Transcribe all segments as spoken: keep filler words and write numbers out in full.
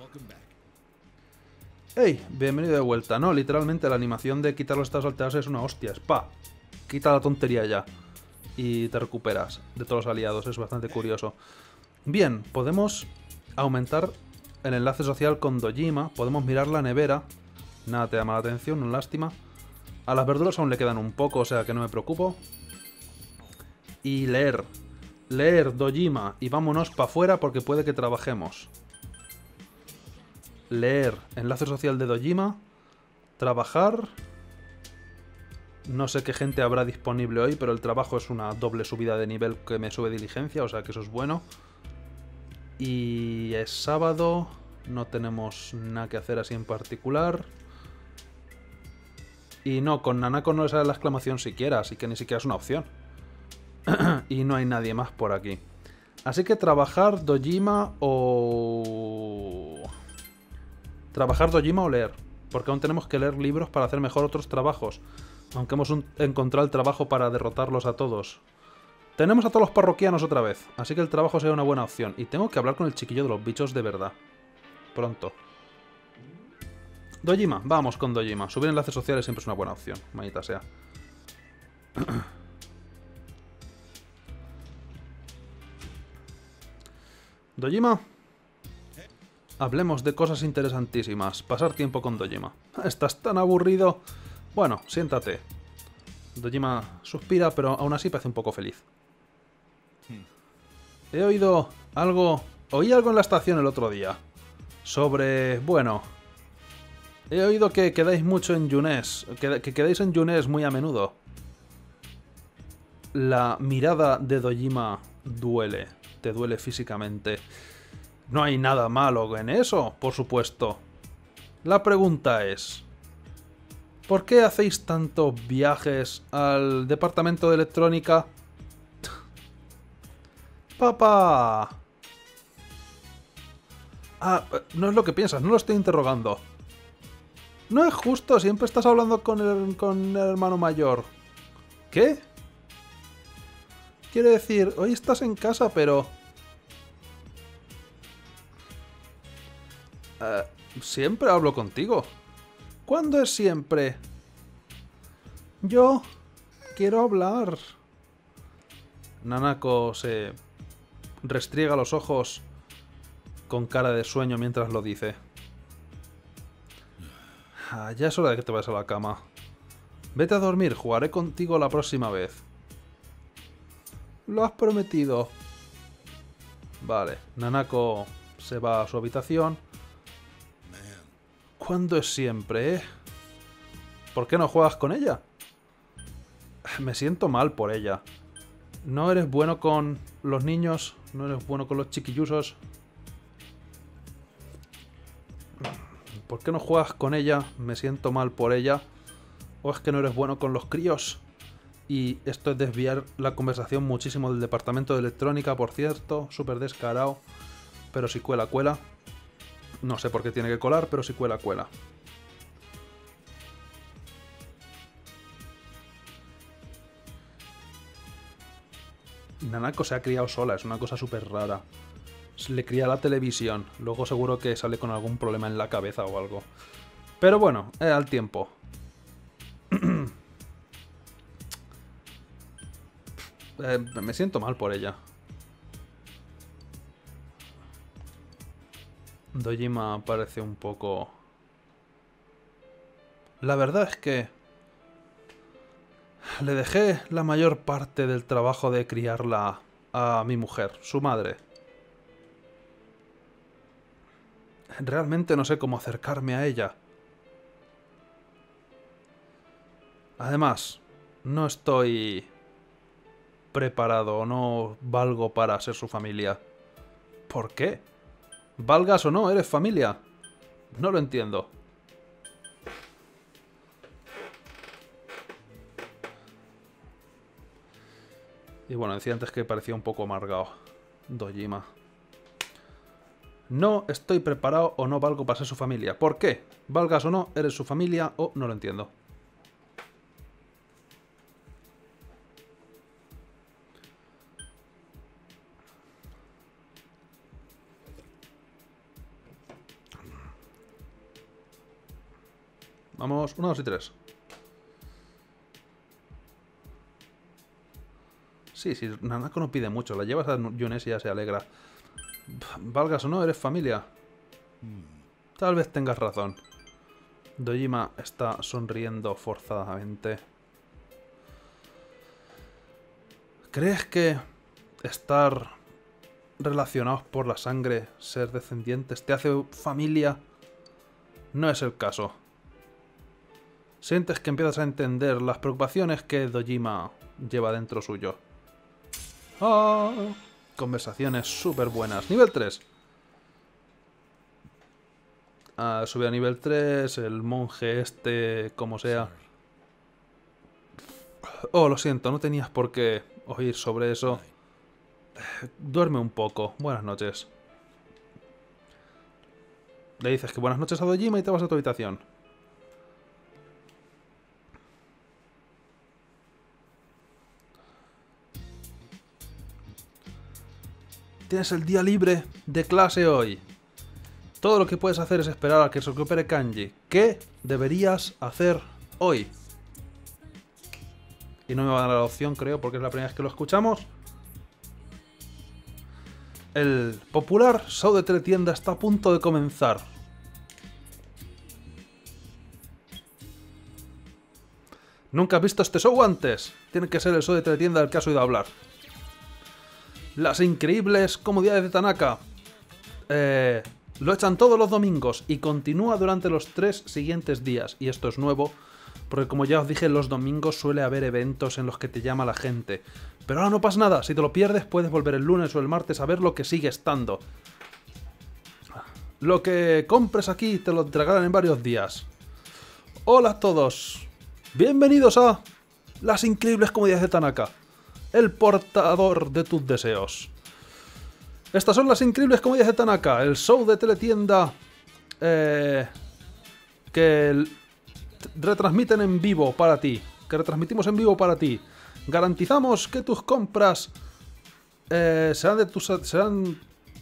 ¡Hey! Bienvenido de vuelta. No, literalmente la animación de quitar los estados alterados es una hostia. Es pa. Quita la tontería ya. Y te recuperas de todos los aliados. Es bastante curioso. Bien, podemos aumentar el enlace social con Dojima. Podemos mirar la nevera. Nada te llama la atención, no lástima. A las verduras aún le quedan un poco, o sea que no me preocupo. Y leer. Leer Dojima y vámonos para afuera porque puede que trabajemos. Leer. Enlace social de Dojima. Trabajar. No sé qué gente habrá disponible hoy, pero el trabajo es una doble subida de nivel que me sube diligencia, o sea que eso es bueno. Y es sábado. No tenemos nada que hacer así en particular. Y no, con Nanako no le sale la exclamación siquiera, así que ni siquiera es una opción. Y no hay nadie más por aquí. Así que trabajar Dojima o... Trabajar Dojima o leer. Porque aún tenemos que leer libros para hacer mejor otros trabajos. Aunque hemos un... encontrado el trabajo para derrotarlos a todos. Tenemos a todos los parroquianos otra vez. Así que el trabajo sería una buena opción. Y tengo que hablar con el chiquillo de los bichos de verdad. Pronto. Dojima, vamos con Dojima. Subir enlaces sociales siempre es una buena opción, maldita sea. Dojima. Hablemos de cosas interesantísimas. Pasar tiempo con Dojima. ¿Estás tan aburrido? Bueno, siéntate. Dojima suspira, pero aún así parece un poco feliz. He oído algo... Oí algo en la estación el otro día. Sobre... Bueno... He oído que quedáis mucho en Junes, que, que quedáis en Junes muy a menudo. La mirada de Dojima duele, te duele físicamente. No hay nada malo en eso, por supuesto. La pregunta es... ¿Por qué hacéis tantos viajes al departamento de electrónica? ¡Papá! Ah, no es lo que piensas, no lo estoy interrogando. No es justo, siempre estás hablando con el, con el hermano mayor. ¿Qué? Quiere decir, hoy estás en casa, pero... Uh, siempre hablo contigo. ¿Cuándo es siempre? Yo quiero hablar. Nanako se restriega los ojos con cara de sueño mientras lo dice. Ah, ya es hora de que te vayas a la cama. Vete a dormir, jugaré contigo la próxima vez. Lo has prometido. Vale, Nanako se va a su habitación. ¿Cuándo es siempre, eh? ¿Por qué no juegas con ella? Me siento mal por ella. ¿No eres bueno con los niños? ¿No eres bueno con los chiquillusos? ¿Por qué no juegas con ella? Me siento mal por ella. ¿O es que no eres bueno con los críos? Y esto es desviar la conversación muchísimo del departamento de electrónica, por cierto. Súper descarado. Pero si cuela, cuela. No sé por qué tiene que colar, pero si cuela, cuela. Nanako se ha criado sola, es una cosa súper rara. Le cría la televisión. Luego seguro que sale con algún problema en la cabeza o algo. Pero bueno, eh, al tiempo. eh, me siento mal por ella. Dojima parece un poco... La verdad es que... Le dejé la mayor parte del trabajo de criarla a mi mujer, su madre. Realmente no sé cómo acercarme a ella. Además, no estoy preparado, no valgo para ser su familia. ¿Por qué? Valgas o no, eres familia. No lo entiendo. Y bueno, decía antes que parecía un poco amargado. Dojima. No estoy preparado o no valgo para ser su familia. ¿Por qué? Valgas o no, eres su familia o no lo entiendo. Vamos, uno, dos y tres. Sí, sí, Nanako no pide mucho. La llevas a Yunes y ya se alegra. Valgas o no, eres familia. Tal vez tengas razón. Dojima está sonriendo forzadamente. ¿Crees que estar relacionados por la sangre, ser descendientes, te hace familia? No es el caso. Sientes que empiezas a entender las preocupaciones que Dojima lleva dentro suyo. Ah, conversaciones súper buenas. Nivel tres. Ah, sube a nivel tres, el monje este, como sea. Oh, lo siento, no tenías por qué oír sobre eso. Duerme un poco. Buenas noches. Le dices que buenas noches a Dojima y te vas a tu habitación. Tienes el día libre de clase hoy. Todo lo que puedes hacer es esperar a que se recupere Kanji. ¿Qué deberías hacer hoy? Y no me va a dar la opción, creo, porque es la primera vez que lo escuchamos. El popular show de teletienda está a punto de comenzar. ¿Nunca has visto este show antes? Tiene que ser el show de teletienda del que has oído hablar. Las increíbles comodidades de Tanaka. Eh... Lo echan todos los domingos y continúa durante los tres siguientes días. Y esto es nuevo, porque como ya os dije, los domingos suele haber eventos en los que te llama la gente. Pero ahora no pasa nada, si te lo pierdes puedes volver el lunes o el martes a ver lo que sigue estando. Lo que compres aquí te lo entregarán en varios días. Hola a todos, bienvenidos a Las increíbles comodidades de Tanaka, el portador de tus deseos. Estas son las increíbles comodidades de Tanaka, el show de teletienda eh, que retransmiten en vivo para ti, que retransmitimos en vivo para ti. Garantizamos que tus compras eh, serán de tus serán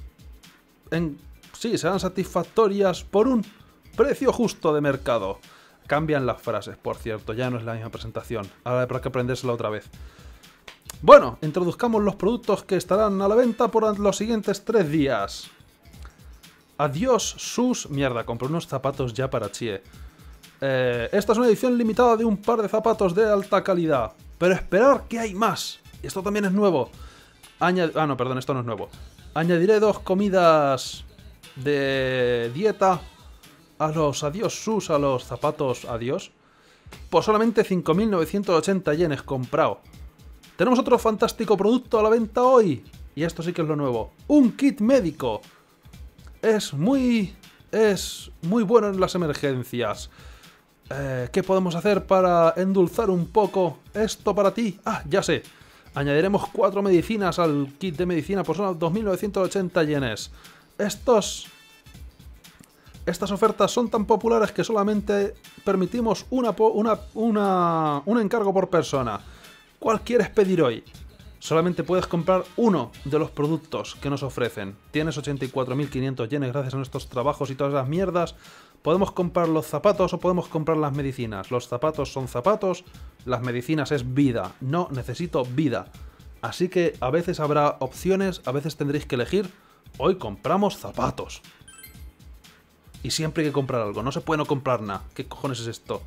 en, sí, serán satisfactorias por un precio justo de mercado. Cambian las frases, por cierto, ya no es la misma presentación. Ahora habrá que aprendérsela otra vez. Bueno, introduzcamos los productos que estarán a la venta por los siguientes tres días. Adiós sus... Mierda, compré unos zapatos ya para Chie. Eh, esta es una edición limitada de un par de zapatos de alta calidad. Pero esperar que hay más. Y esto también es nuevo. Añad... Ah, no, perdón, esto no es nuevo. Añadiré dos comidas de dieta a los adiós sus, a los zapatos adiós, por solamente cinco mil novecientos ochenta yenes comprado. Tenemos otro fantástico producto a la venta hoy. Y esto sí que es lo nuevo. Un kit médico. Es muy... Es muy bueno en las emergencias. Eh, ¿Qué podemos hacer para endulzar un poco esto para ti? Ah, ya sé. Añadiremos cuatro medicinas al kit de medicina por solo dos mil novecientos ochenta yenes. Estos... Estas ofertas son tan populares que solamente permitimos una, una, una, un encargo por persona. ¿Cuál quieres pedir hoy? Solamente puedes comprar uno de los productos que nos ofrecen. Tienes ochenta y cuatro mil quinientos yenes gracias a nuestros trabajos y todas las mierdas. Podemos comprar los zapatos o podemos comprar las medicinas. Los zapatos son zapatos, las medicinas es vida. No necesito vida. Así que a veces habrá opciones, a veces tendréis que elegir. Hoy compramos zapatos. Y siempre hay que comprar algo, no se puede no comprar nada. ¿Qué cojones es esto?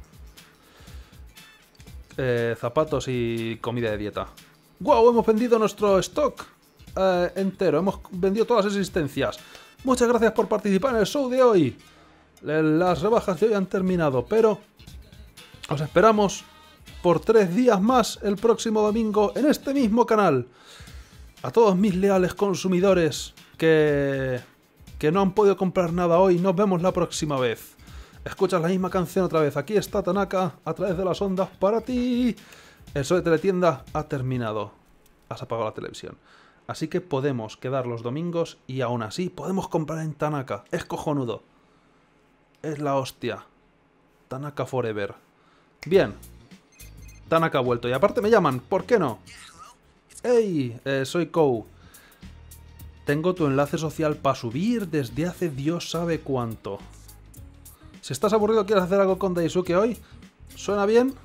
Eh, zapatos y comida de dieta. ¡Wow! Hemos vendido nuestro stock eh, entero. Hemos vendido todas las existencias. Muchas gracias por participar en el show de hoy. Las rebajas de hoy han terminado, pero os esperamos por tres días más el próximo domingo en este mismo canal. A todos mis leales consumidores que, que no han podido comprar nada hoy, nos vemos la próxima vez. Escuchas la misma canción otra vez. Aquí está Tanaka a través de las ondas para ti. El show de teletienda ha terminado. Has apagado la televisión. Así que podemos quedar los domingos y aún así podemos comprar en Tanaka. Es cojonudo. Es la hostia. Tanaka forever. Bien. Tanaka ha vuelto. Y aparte me llaman. ¿Por qué no? Hey, eh, soy Kou. Tengo tu enlace social para subir desde hace Dios sabe cuánto. Si estás aburrido, ¿quieres hacer algo con Daisuke hoy? ¿Suena bien?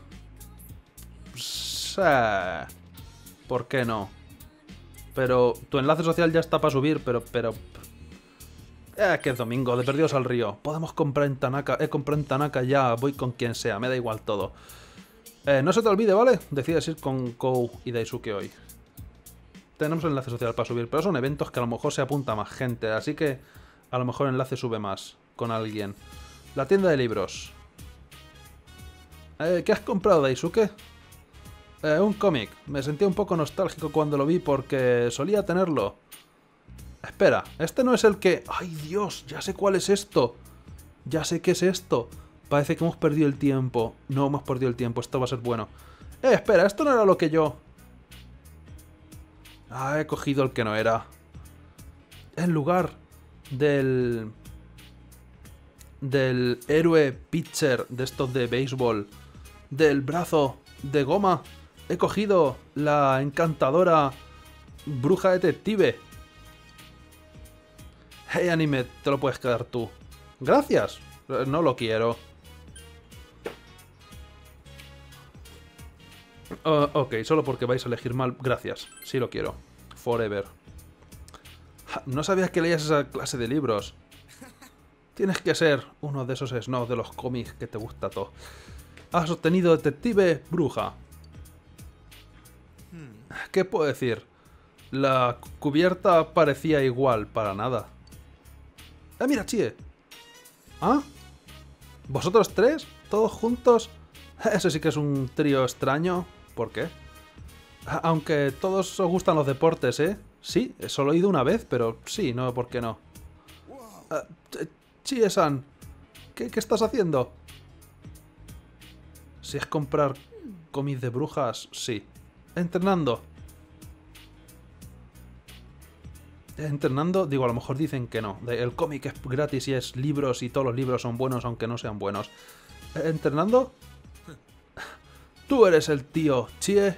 Sí. ¿Por qué no? Pero tu enlace social ya está para subir, pero... pero... Eh, que es domingo, de perdidos al río. Podemos comprar en Tanaka. He comprado en Tanaka ya, voy con quien sea, me da igual todo. Eh, no se te olvide, ¿vale? Decides ir con Kou y Daisuke hoy. Tenemos el enlace social para subir, pero son eventos que a lo mejor se apunta más gente, así que a lo mejor el enlace sube más con alguien. La tienda de libros. Eh, ¿Qué has comprado, Daisuke? Eh, un cómic. Me sentí un poco nostálgico cuando lo vi porque solía tenerlo. Espera, este no es el que... ¡Ay, Dios! Ya sé cuál es esto. Ya sé qué es esto. Parece que hemos perdido el tiempo. No hemos perdido el tiempo, esto va a ser bueno. Eh, espera, esto no era lo que yo... Ah, he cogido el que no era. En lugar del... Del héroe pitcher de estos de béisbol. Del brazo de goma. He cogido la encantadora bruja detective. Hey, anime, te lo puedes quedar tú. Gracias. No lo quiero. Uh, ok, solo porque vais a elegir mal. Gracias. Sí lo quiero. Forever. No sabías que leías esa clase de libros. Tienes que ser uno de esos snobs de los cómics que te gusta todo. Has obtenido detective bruja. ¿Qué puedo decir? La cubierta parecía igual, para nada. ¡Ah, mira, Chie! ¿Ah? ¿Vosotros tres? ¿Todos juntos? Ese sí que es un trío extraño. ¿Por qué? Aunque todos os gustan los deportes, ¿eh? Sí, solo he ido una vez, pero sí, no, ¿por qué no? Uh, Chie-san, ¿qué, ¿qué estás haciendo? Si es comprar cómics de brujas, sí. Entrenando. Entrenando, digo, a lo mejor dicen que no. El cómic es gratis y es libros y todos los libros son buenos aunque no sean buenos. ¿Entrenando? Tú eres el tío, Chie.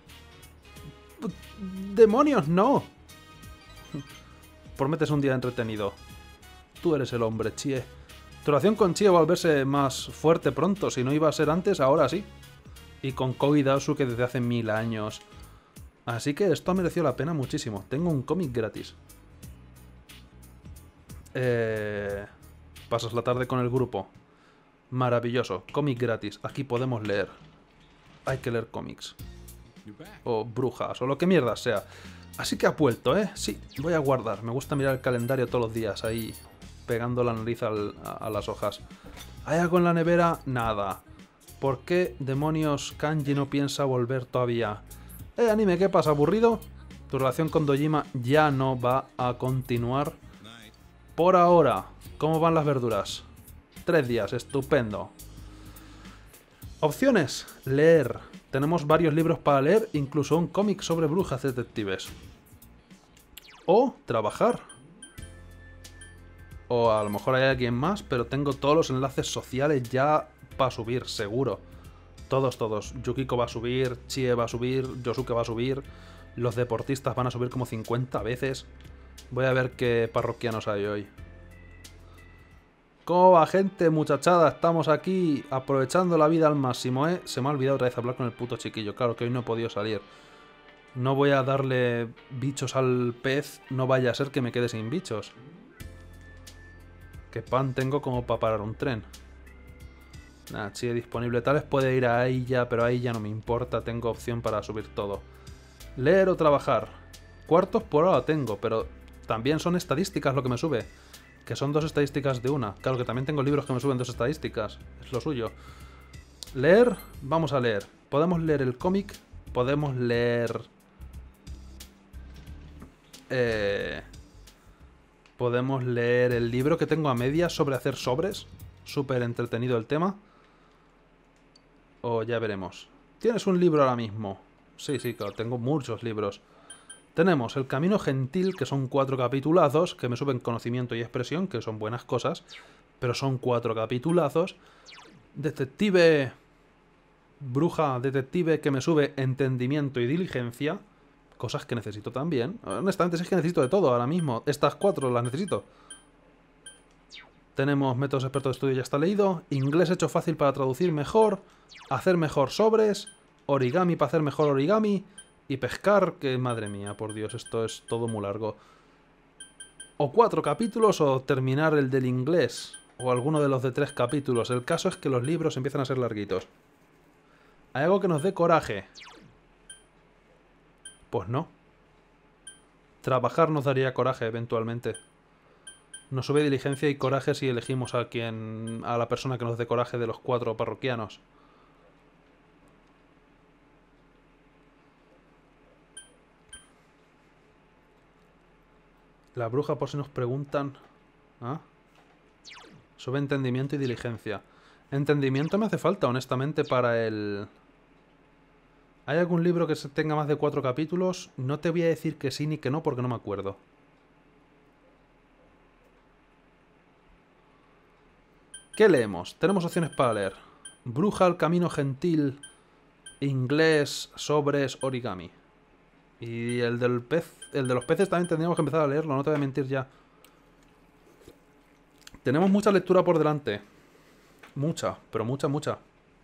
¡Demonios, no! Prometes un día entretenido. Tú eres el hombre, Chie. Tu relación con Chie va a volverse más fuerte pronto. Si no iba a ser antes, ahora sí. Y con Kou y Daisuke desde hace mil años. Así que esto ha merecido la pena muchísimo. Tengo un cómic gratis. Eh... Pasas la tarde con el grupo. Maravilloso. Cómic gratis. Aquí podemos leer. Hay que leer cómics. O brujas, o lo que mierda sea. Así que ha vuelto, ¿eh? Sí, voy a guardar. Me gusta mirar el calendario todos los días ahí, pegando la nariz al, a, a las hojas. ¿Hay algo en la nevera? Nada. ¿Por qué demonios Kanji no piensa volver todavía? Eh, anime, ¿qué pasa? ¿Aburrido? Tu relación con Dojima ya no va a continuar. Por ahora, ¿cómo van las verduras? Tres días, estupendo. Opciones. Leer. Tenemos varios libros para leer, incluso un cómic sobre brujas detectives. O trabajar. O a lo mejor hay alguien más, pero tengo todos los enlaces sociales ya para subir, seguro. Todos, todos. Yukiko va a subir, Chie va a subir, Yosuke va a subir. Los deportistas van a subir como cincuenta veces. Voy a ver qué parroquianos hay hoy. ¿Cómo va, gente? Muchachada, estamos aquí aprovechando la vida al máximo, ¿eh? Se me ha olvidado otra vez hablar con el puto chiquillo. Claro que hoy no he podido salir. No voy a darle bichos al pez, no vaya a ser que me quede sin bichos. ¿Qué pan tengo como para parar un tren? Nada, sigue disponible. Tal vez puede ir a ella, pero ahí ya no me importa. Tengo opción para subir todo. Leer o trabajar. Cuartos por ahora tengo, pero también son estadísticas lo que me sube. Que son dos estadísticas de una. Claro que también tengo libros que me suben dos estadísticas. Es lo suyo. Leer. Vamos a leer. Podemos leer el cómic. Podemos leer... Eh... Podemos leer el libro que tengo a medias sobre hacer sobres. Súper entretenido el tema. O ya veremos. ¿Tienes un libro ahora mismo? Sí, sí, claro. Tengo muchos libros. Tenemos El Camino Gentil, que son cuatro capitulazos, que me suben conocimiento y expresión, que son buenas cosas, pero son cuatro capitulazos. Detective... Bruja detective, que me sube entendimiento y diligencia, cosas que necesito también. Honestamente, es que necesito de todo ahora mismo. Estas cuatro las necesito. Tenemos métodos expertos de estudio, ya está leído. Inglés hecho fácil para traducir mejor. Hacer mejor sobres. Origami para hacer mejor origami. Y pescar, que madre mía, por Dios, esto es todo muy largo. O cuatro capítulos o terminar el del inglés. O alguno de los de tres capítulos. El caso es que los libros empiezan a ser larguitos. ¿Hay algo que nos dé coraje? Pues no. Trabajar nos daría coraje eventualmente. Nos sube diligencia y coraje si elegimos a quien, a la persona que nos dé coraje de los cuatro parroquianos. La bruja, por si nos preguntan. ¿Ah? Sube entendimiento y diligencia. Entendimiento me hace falta, honestamente, para el... ¿Hay algún libro que tenga más de cuatro capítulos? No te voy a decir que sí ni que no porque no me acuerdo. ¿Qué leemos? Tenemos opciones para leer. Bruja, el camino gentil, inglés, sobres, origami. Y el del pez, el de los peces también tendríamos que empezar a leerlo, no te voy a mentir ya. Tenemos mucha lectura por delante. Mucha, pero mucha, mucha.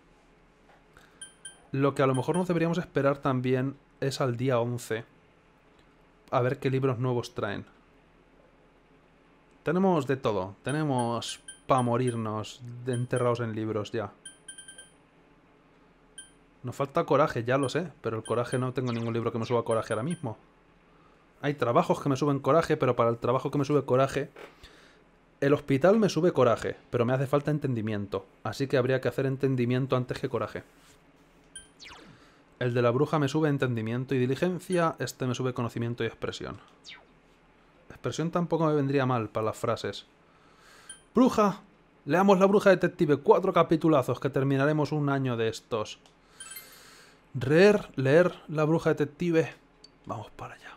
Lo que a lo mejor nos deberíamos esperar también es al día once. A ver qué libros nuevos traen. Tenemos de todo. Tenemos para morirnos de enterrados en libros ya. Nos falta coraje, ya lo sé. Pero el coraje no tengo ningún libro que me suba coraje ahora mismo. Hay trabajos que me suben coraje, pero para el trabajo que me sube coraje... El hospital me sube coraje, pero me hace falta entendimiento. Así que habría que hacer entendimiento antes que coraje. El de la bruja me sube entendimiento y diligencia. Este me sube conocimiento y expresión. Expresión tampoco me vendría mal para las frases. Bruja. Leamos La bruja detective. Cuatro capitulazos que terminaremos un año de estos. Leer, leer La bruja detective. Vamos para allá.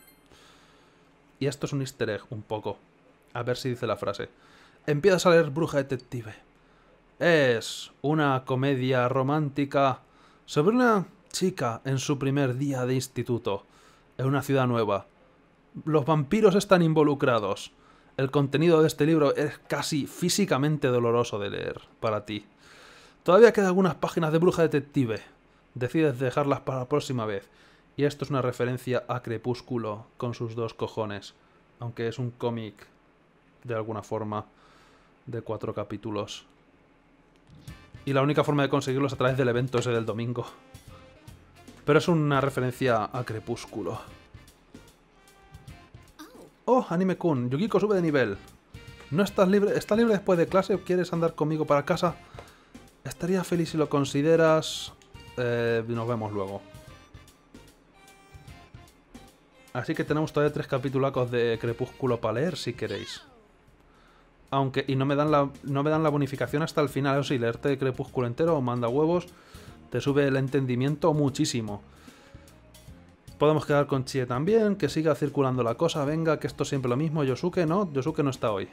Y esto es un easter egg, un poco. A ver si dice la frase. Empiezas a leer Bruja detective. Es una comedia romántica sobre una chica en su primer día de instituto, en una ciudad nueva. Los vampiros están involucrados. El contenido de este libro es casi físicamente doloroso de leer para ti. Todavía quedan algunas páginas de Bruja detective. Decides dejarlas para la próxima vez. Y esto es una referencia a Crepúsculo con sus dos cojones. Aunque es un cómic, de alguna forma, de cuatro capítulos. Y la única forma de conseguirlo es a través del evento ese del domingo. Pero es una referencia a Crepúsculo. Oh, Anime-kun, Yukiko sube de nivel. ¿No estás libre? ¿Estás libre después de clase o quieres andar conmigo para casa? Estaría feliz si lo consideras. Eh, nos vemos luego. Así que tenemos todavía tres capitulacos de Crepúsculo para leer, si queréis. Aunque, y no me dan la, no me dan la bonificación hasta el final. Eso sí, leerte Crepúsculo entero manda huevos. Te sube el entendimiento muchísimo. Podemos quedar con Chie también, que siga circulando la cosa. Venga, que esto es siempre lo mismo. Yosuke no, Yosuke no está hoy.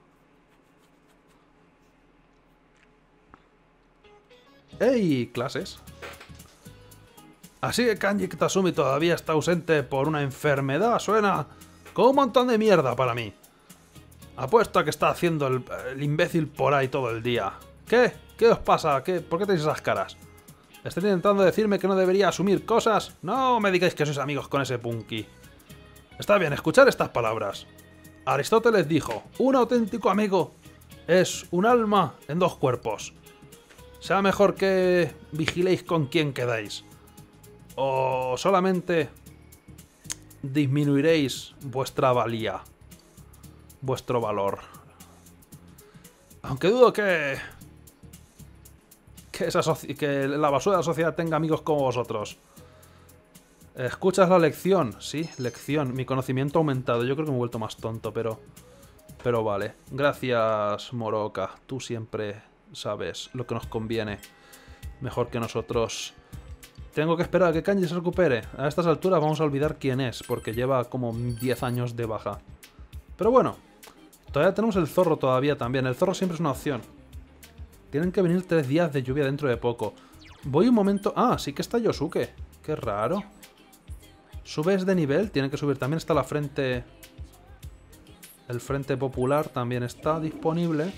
¡Ey! Clases. Así que Kanji Kitasumi todavía está ausente por una enfermedad. Suena como un montón de mierda para mí. Apuesto a que está haciendo el, el imbécil por ahí todo el día. ¿Qué? ¿Qué os pasa? ¿Qué? ¿Por qué tenéis esas caras? ¿Estáis intentando decirme que no debería asumir cosas? No me digáis que sois amigos con ese punky. Está bien, escuchar estas palabras. Aristóteles dijo, un auténtico amigo es un alma en dos cuerpos. Sea mejor que vigiléis con quién quedáis. O solamente disminuiréis vuestra valía. Vuestro valor. Aunque dudo que... Que, esa que la basura de la sociedad tenga amigos como vosotros. ¿Escuchas la lección? Sí, lección. Mi conocimiento ha aumentado. Yo creo que me he vuelto más tonto, pero... Pero vale. Gracias, Moroka. Tú siempre sabes lo que nos conviene. Mejor que nosotros. Tengo que esperar a que Kanji se recupere. A estas alturas vamos a olvidar quién es, porque lleva como diez años de baja. Pero bueno. Todavía tenemos el zorro todavía también. El zorro siempre es una opción. Tienen que venir tres días de lluvia dentro de poco. Voy un momento... Ah, sí que está Yosuke. Qué raro. ¿Subes de nivel? Tiene que subir. También está la frente... El Frente Popular también está disponible.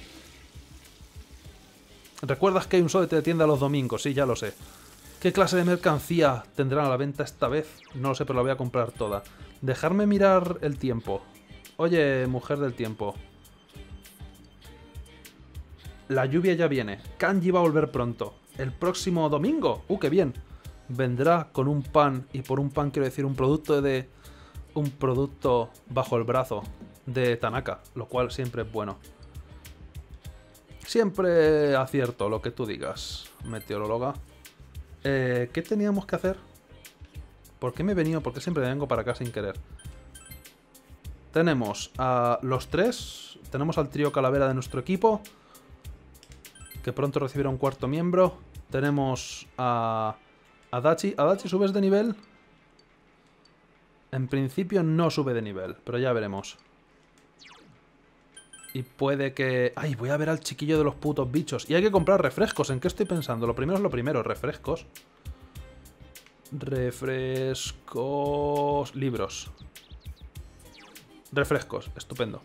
¿Recuerdas que hay un solo de tienda los domingos? Sí, ya lo sé. ¿Qué clase de mercancía tendrán a la venta esta vez? No lo sé, pero la voy a comprar toda. Dejarme mirar el tiempo. Oye, mujer del tiempo. La lluvia ya viene. Kanji va a volver pronto. ¿El próximo domingo? ¡Uh, qué bien! Vendrá con un pan, y por un pan quiero decir un producto de... Un producto bajo el brazo de Tanaka, lo cual siempre es bueno. Siempre acierto lo que tú digas, meteoróloga. Eh, ¿Qué teníamos que hacer? ¿Por qué me he venido? ¿Por qué siempre me vengo para acá sin querer? Tenemos a los tres. Tenemos al trío calavera de nuestro equipo, que pronto recibirá un cuarto miembro. Tenemos a Adachi. ¿Adachi subes de nivel? En principio no sube de nivel, pero ya veremos. Y puede que... ¡Ay! Voy a ver al chiquillo de los putos bichos. Y hay que comprar refrescos. ¿En qué estoy pensando? Lo primero es lo primero. Refrescos. Refrescos... Libros. Refrescos. Estupendo.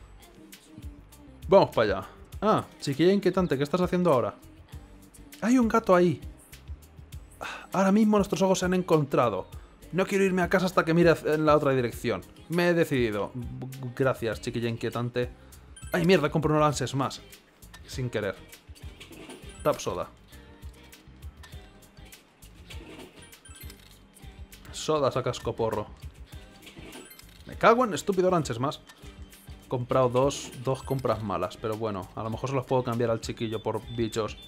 Vamos para allá. Ah, chiquilla inquietante. ¿Qué estás haciendo ahora? Hay un gato ahí. Ahora mismo nuestros ojos se han encontrado. No quiero irme a casa hasta que mire en la otra dirección. Me he decidido. Gracias, chiquilla inquietante. ¡Ay, mierda! Compro unos lances más. Sin querer. Tap soda. Sodas a cascoporro. Me cago en estúpido lances más. He comprado dos, dos compras malas. Pero bueno, a lo mejor se los puedo cambiar al chiquillo por bichos.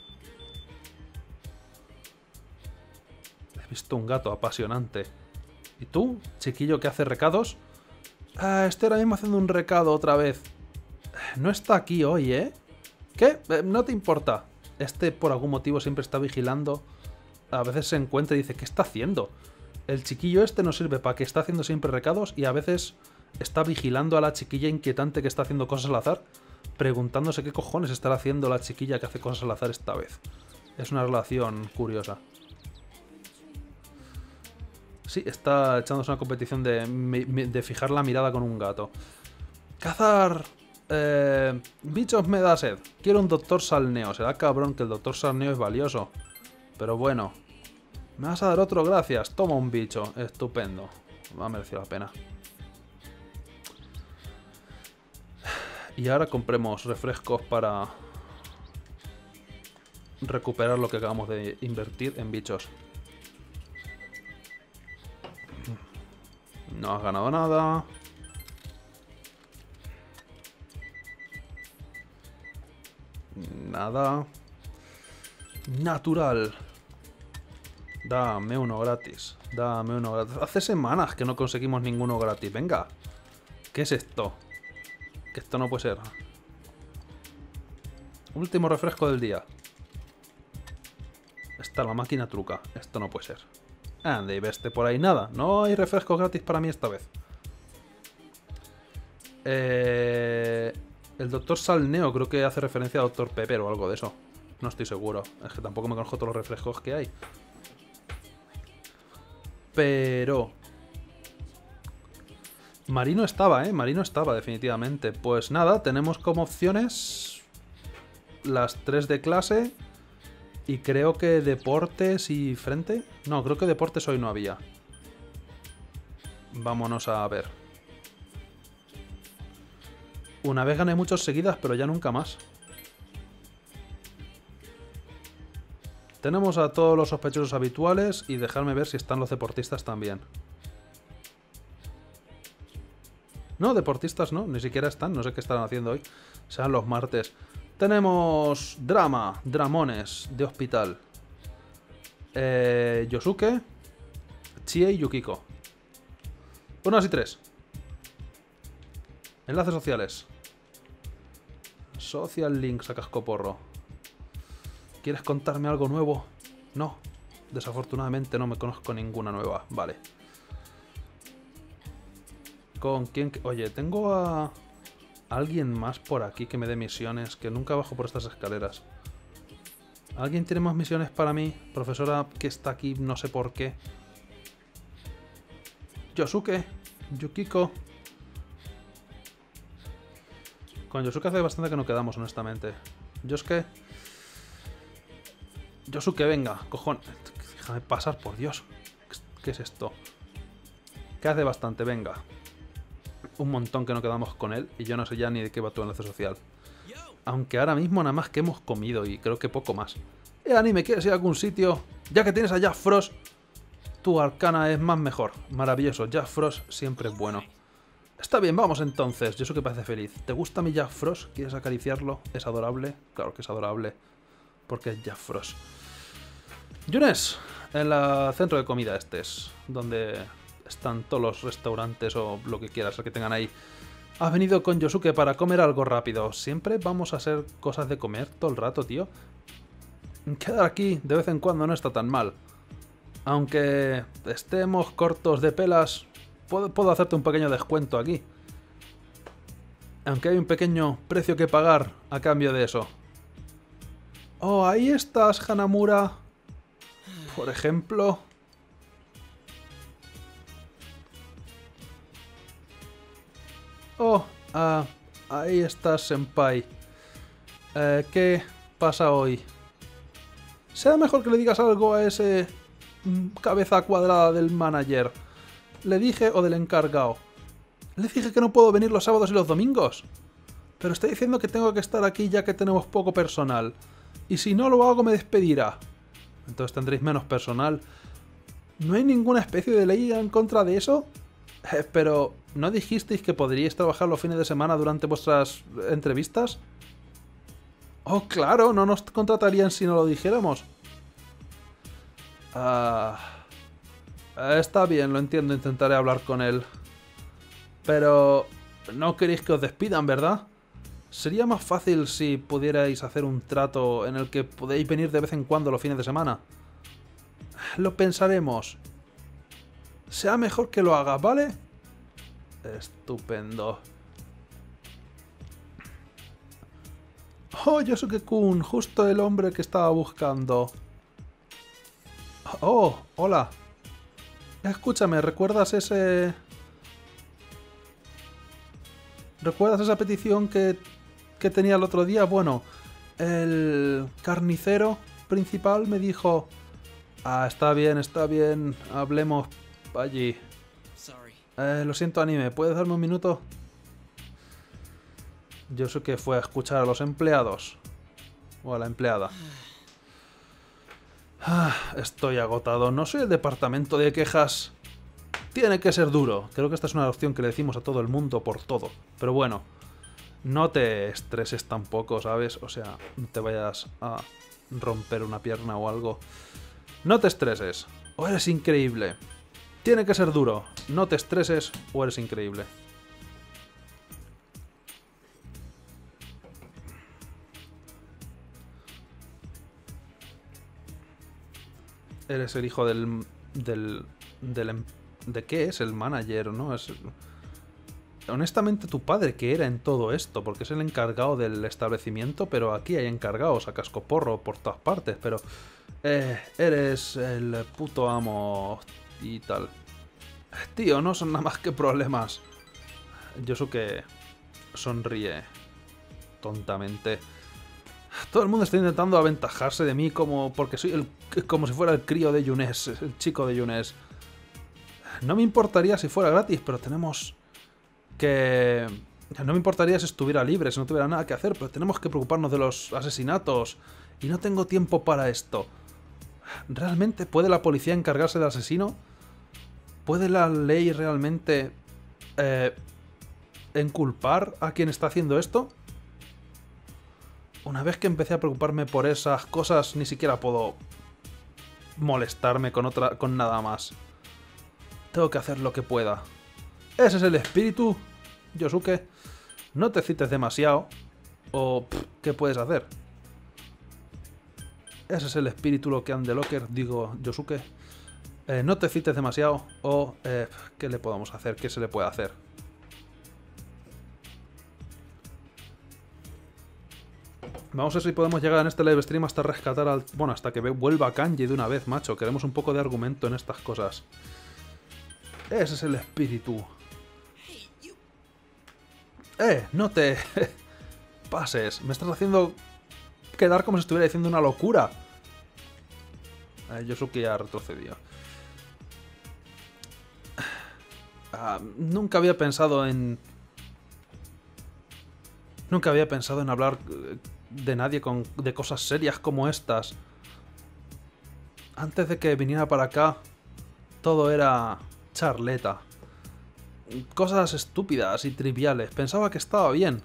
He visto un gato apasionante. ¿Y tú, chiquillo que hace recados? Ah, estoy ahora mismo haciendo un recado otra vez. No está aquí hoy, ¿eh? ¿Qué? Eh, no te importa. Este por algún motivo siempre está vigilando. A veces se encuentra y dice, ¿qué está haciendo? El chiquillo este no sirve para que está haciendo siempre recados y a veces está vigilando a la chiquilla inquietante que está haciendo cosas al azar, preguntándose qué cojones estará haciendo la chiquilla que hace cosas al azar esta vez. Es una relación curiosa. Sí, está echándose una competición de, de fijar la mirada con un gato. Cazar... Eh, bichos me da sed. Quiero un doctor Salneo. Será cabrón que el doctor Salneo es valioso. Pero bueno. ¿Me vas a dar otro? Gracias. Toma un bicho. Estupendo. Me ha merecido la pena. Y ahora compremos refrescos para recuperar lo que acabamos de invertir en bichos. No has ganado nada. Nada. Natural. Dame uno gratis. Dame uno gratis. Hace semanas que no conseguimos ninguno gratis. Venga. ¿Qué es esto? Que esto no puede ser. Último refresco del día. Está la máquina truca. Esto no puede ser. Anda y veste por ahí. Nada. No hay refrescos gratis para mí esta vez. Eh... El doctor Salneo creo que hace referencia a doctor Pepper o algo de eso. No estoy seguro. Es que tampoco me conozco todos los refrescos que hay. Pero... Marino estaba, ¿eh? Marino estaba, definitivamente. Pues nada, tenemos como opciones las tres de clase. Y creo que deportes y frente. No, creo que deportes hoy no había. Vámonos a ver. Una vez gané muchos seguidas, pero ya nunca más. Tenemos a todos los sospechosos habituales y dejarme ver si están los deportistas también. No, deportistas no, ni siquiera están, no sé qué estarán haciendo hoy. Sean los martes. Tenemos drama, dramones de hospital. Eh, Yosuke, Chie y Yukiko. Uno y tres. Enlaces sociales. Social links a cascoporro. ¿Quieres contarme algo nuevo? No. Desafortunadamente no me conozco ninguna nueva. Vale. ¿Con quién? Oye, tengo a... alguien más por aquí que me dé misiones. Que nunca bajo por estas escaleras. ¿Alguien tiene más misiones para mí? Profesora que está aquí, no sé por qué. Yosuke. Yukiko. Con Yosuke hace bastante que no quedamos, honestamente. Yosuke... Yosuke, venga, cojones. Déjame pasar, por Dios. ¿Qué es esto? Que hace bastante, venga. Un montón que no quedamos con él y yo no sé ya ni de qué va tu enlace social. Aunque ahora mismo nada más que hemos comido y creo que poco más. Eh, Anime, ¿quieres ir a algún sitio? Ya que tienes a Jack Frost, tu arcana es más mejor. Maravilloso, Jack Frost siempre es bueno. Está bien, vamos entonces. Yosuke parece feliz. ¿Te gusta mi Jack Frost? ¿Quieres acariciarlo? ¿Es adorable? Claro que es adorable. Porque es Jack Frost. Yunes, en el centro de comida este es, donde están todos los restaurantes o lo que quieras, el que tengan ahí. Has venido con Yosuke para comer algo rápido. Siempre vamos a hacer cosas de comer todo el rato, tío. Quedar aquí de vez en cuando no está tan mal. Aunque estemos cortos de pelas, puedo, puedo hacerte un pequeño descuento aquí. Aunque hay un pequeño precio que pagar a cambio de eso. Oh, ahí estás, Hanamura. Por ejemplo. Oh, ah, ahí estás, senpai. Eh, ¿Qué pasa hoy? Será mejor que le digas algo a ese mm, cabeza cuadrada del manager. Le dije, o del encargado. Le dije que no puedo venir los sábados y los domingos. Pero está diciendo que tengo que estar aquí ya que tenemos poco personal. Y si no lo hago me despedirá. Entonces tendréis menos personal. ¿No hay ninguna especie de ley en contra de eso? Eh, pero, ¿no dijisteis que podríais trabajar los fines de semana durante vuestras entrevistas? Oh, claro, no nos contratarían si no lo dijéramos. Ah, está bien, lo entiendo, intentaré hablar con él. Pero, no queréis que os despidan, ¿verdad? Sería más fácil si pudierais hacer un trato en el que podéis venir de vez en cuando los fines de semana. Lo pensaremos. Sea mejor que lo hagas, ¿vale? Estupendo. Oh, Yosuke-kun, justo el hombre que estaba buscando. Oh, hola. Escúchame, ¿recuerdas ese... ¿Recuerdas esa petición que, que tenía el otro día? Bueno, el carnicero principal me dijo... Ah, está bien, está bien, hablemos allí. Eh, lo siento, Anime, ¿puedes darme un minuto? Yosuke fue a escuchar a los empleados. O a la empleada. Ah, estoy agotado. No soy el departamento de quejas. Tiene que ser duro. Creo que esta es una opción que le decimos a todo el mundo por todo. Pero bueno, no te estreses tampoco, ¿sabes? O sea, no te vayas a romper una pierna o algo. No te estreses. O eres increíble. Tiene que ser duro. No te estreses o eres increíble. Eres el hijo del... del... del... ¿De qué es el manager, no? Es... Honestamente tu padre que era en todo esto, porque es el encargado del establecimiento, pero aquí hay encargados a cascoporro por todas partes, pero... Eh, eres el puto amo y tal. Tío, no son nada más que problemas. Yosuke sonríe tontamente. Todo el mundo está intentando aventajarse de mí como porque soy el, como si fuera el crío de Yunes, el chico de Yunes. No me importaría si fuera gratis, pero tenemos que... No me importaría si estuviera libre, si no tuviera nada que hacer, pero tenemos que preocuparnos de los asesinatos. Y no tengo tiempo para esto. ¿Realmente puede la policía encargarse del asesino? ¿Puede la ley realmente eh, enculpar a quien está haciendo esto? Una vez que empecé a preocuparme por esas cosas, ni siquiera puedo molestarme con, otra, con nada más. Tengo que hacer lo que pueda. Ese es el espíritu, Yosuke. No te cites demasiado. O, pff, ¿qué puedes hacer? Ese es el espíritu lo que ande Locker, digo Yosuke. Eh, no te cites demasiado. O, eh, ¿qué le podemos hacer? ¿Qué se le puede hacer? Vamos a ver si podemos llegar en este live stream hasta rescatar al... Bueno, hasta que vuelva Kanji de una vez, macho. Queremos un poco de argumento en estas cosas. Ese es el espíritu. Eh, no te... pases. Me estás haciendo quedar como si estuviera diciendo una locura. Eh, Yosuke ya retrocedió. Ah, nunca había pensado en... Nunca había pensado en hablar de nadie con, de cosas serias como estas. Antes de que viniera para acá, todo era charleta. Cosas estúpidas y triviales. Pensaba que estaba bien.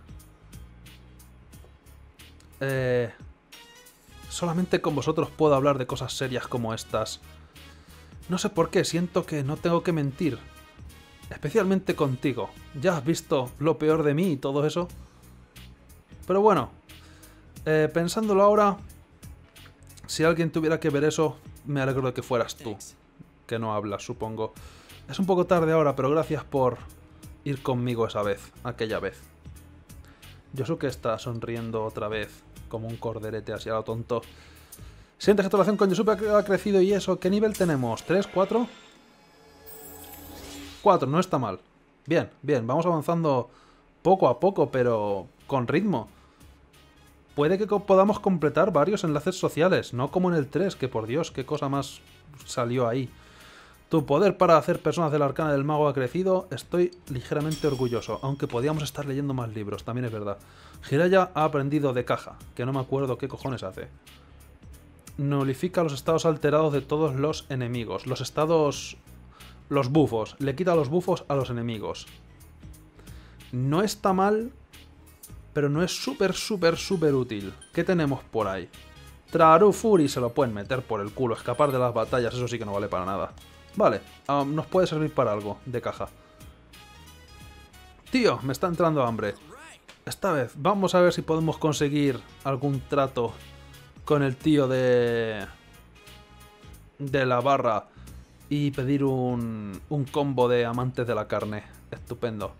Eh, solamente con vosotros puedo hablar de cosas serias como estas. No sé por qué, siento que no tengo que mentir. Especialmente contigo. Ya has visto lo peor de mí y todo eso. Pero bueno, eh, pensándolo ahora, si alguien tuviera que ver eso, me alegro de que fueras tú. Que no hablas, supongo. Es un poco tarde ahora, pero gracias por ir conmigo esa vez, aquella vez. Yosuke está sonriendo otra vez, como un corderete así a lo tonto. Sientes que tu relación con Yosuke ha crecido y eso. ¿Qué nivel tenemos? ¿tres? ¿cuatro? cuatro, no está mal. Bien, bien, vamos avanzando poco a poco, pero con ritmo. Puede que podamos completar varios enlaces sociales, no como en el tres, que por Dios, qué cosa más salió ahí. Tu poder para hacer personas del arcana del mago ha crecido, estoy ligeramente orgulloso, aunque podíamos estar leyendo más libros, también es verdad. Jiraiya ha aprendido de caja, que no me acuerdo qué cojones hace. Nulifica los estados alterados de todos los enemigos, los estados... los bufos, le quita los bufos a los enemigos. No está mal, pero no es súper, súper, súper útil. ¿Qué tenemos por ahí? Traru Fury se lo pueden meter por el culo, escapar de las batallas, eso sí que no vale para nada. Vale, um, nos puede servir para algo, de caja. Tío, me está entrando hambre. Esta vez, vamos a ver si podemos conseguir algún trato con el tío de... de la barra y pedir un, un combo de amantes de la carne. Estupendo.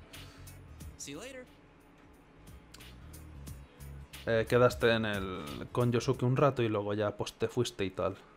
Eh, quedaste en el con Yosuke un rato y luego ya pues te fuiste y tal.